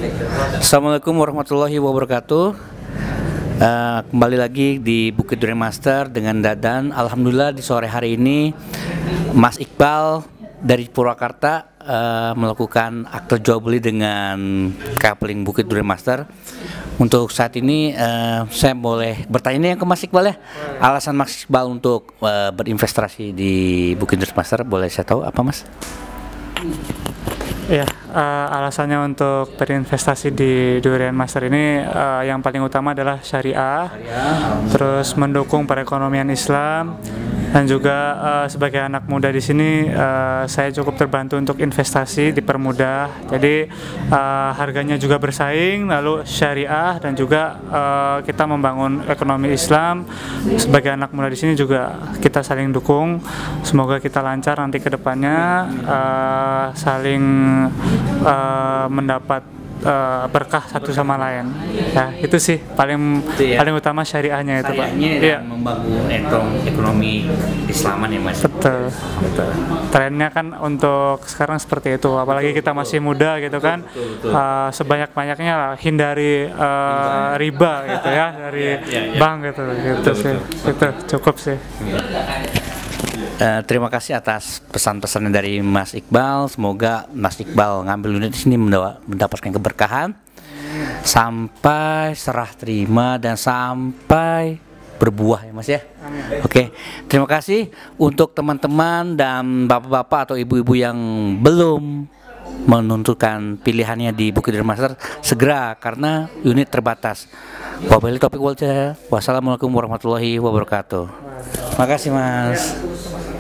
Assalamualaikum warahmatullahi wabarakatuh. Kembali lagi di Bukit Durian Master dengan Dadan. Alhamdulillah di sore hari ini Mas Iqbal dari Purwakarta melakukan akte jual beli dengan coupling Bukit Durian Master. Untuk saat ini saya boleh bertanya nih ke Mas Iqbal ya. Alasan Mas Iqbal untuk berinvestasi di Bukit Durian Master boleh saya tahu apa, Mas? Ya, alasannya untuk berinvestasi di Durian Master ini yang paling utama adalah syariah, terus mendukung perekonomian Islam, dan juga sebagai anak muda di sini saya cukup terbantu untuk investasi dipermudah. Jadi harganya juga bersaing, lalu syariah, dan juga kita membangun ekonomi Islam. Sebagai anak muda di sini juga kita saling dukung. Semoga kita lancar nanti ke depannya, saling mendapat berkah satu sama lain. Ya, itu sih paling utama syariahnya itu, Pak. Iya. Membangun ekonomi Islaman ya, Mas. Betul. Trennya kan untuk sekarang seperti itu. Apalagi kita masih muda gitu kan. Sebanyak-banyaknya lah hindari riba gitu ya dari bank gitu. Gitu sih. Itu cukup sih. Terima kasih atas pesan-pesannya dari Mas Iqbal. Semoga Mas Iqbal ngambil unit di sini mendapatkan keberkahan sampai serah terima dan sampai berbuah ya, Mas ya. Oke, terima kasih untuk teman-teman dan bapak-bapak atau ibu-ibu yang belum menentukan pilihannya di Bukit Durian Master, segera karena unit terbatas. Wabillahi taufiq wal hidayah. Wassalamualaikum warahmatullahi wabarakatuh. Makasih, Mas.